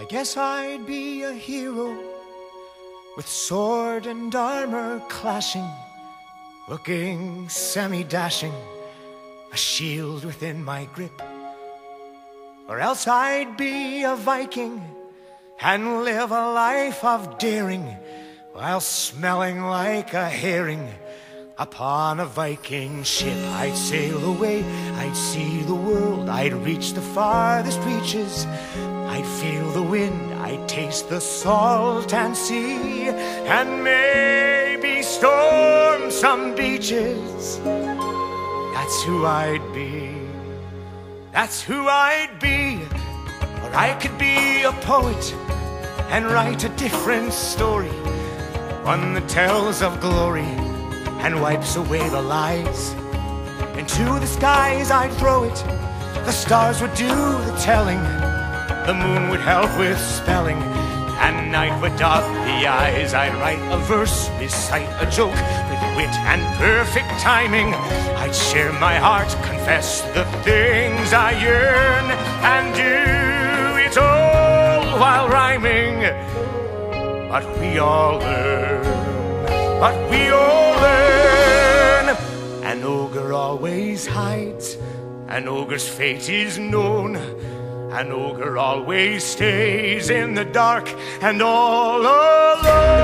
guess I'd be a hero with sword and armor clashing, looking semi-dashing, a shield within my grip. Or else I'd be a Viking and live a life of daring, while smelling like a herring upon a Viking ship. I'd sail away, I'd see the world, I'd reach the farthest reaches. I'd feel the wind, I'd taste the salt and sea, and maybe storm some beaches. That's who I'd be. That's who I'd be. Or I could be a poet and write a different story, one that tells of glory and wipes away the lies. Into the skies I'd throw it, the stars would do the telling, the moon would help with spelling, and night would dot the eyes. I'd write a verse, recite a joke with wit and perfect timing. I'd share my heart, confess the things I yearn, and do it all while rhyming. But we all learn, but we all learn. An ogre always hides, an ogre's fate is known. An ogre always stays in the dark and all alone.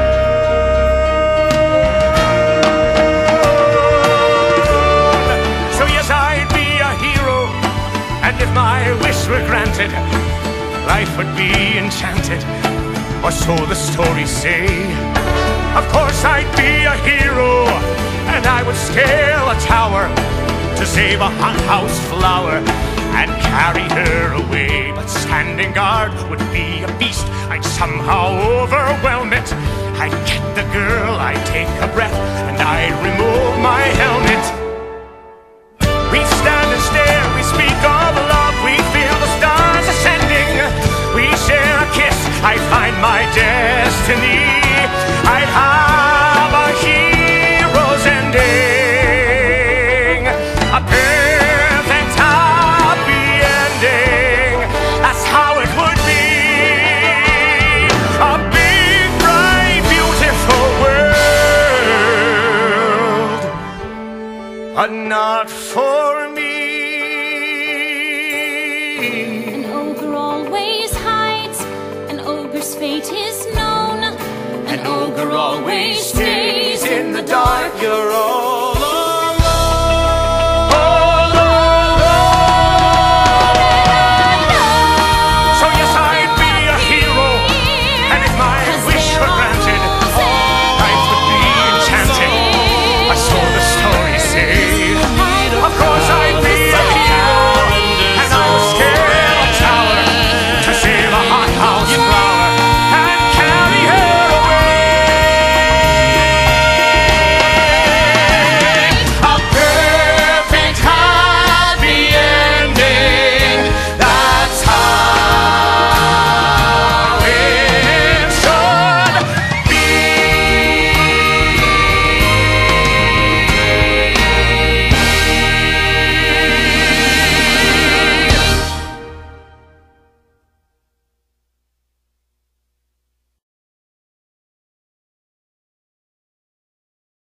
So yes, I'd be a hero, and if my wish were granted, life would be enchanted, or so the stories say. Of course I'd be a hero, and I would scale a tower to save a hothouse flower and carry her away. But standing guard would be a beast, I'd somehow overwhelm it. I'd get the girl, I'd take a breath, and I'd remove my helmet. We'd stand and stare, we speak of love, we feel the stars ascending. We share a kiss, I'd find my destiny. I'd have a hero's ending, a perfect happy ending. That's how it would be. A big, bright, beautiful world, but not for me. An ogre always hides, an ogre's fate is known. An ogre always stays in the dark. You're all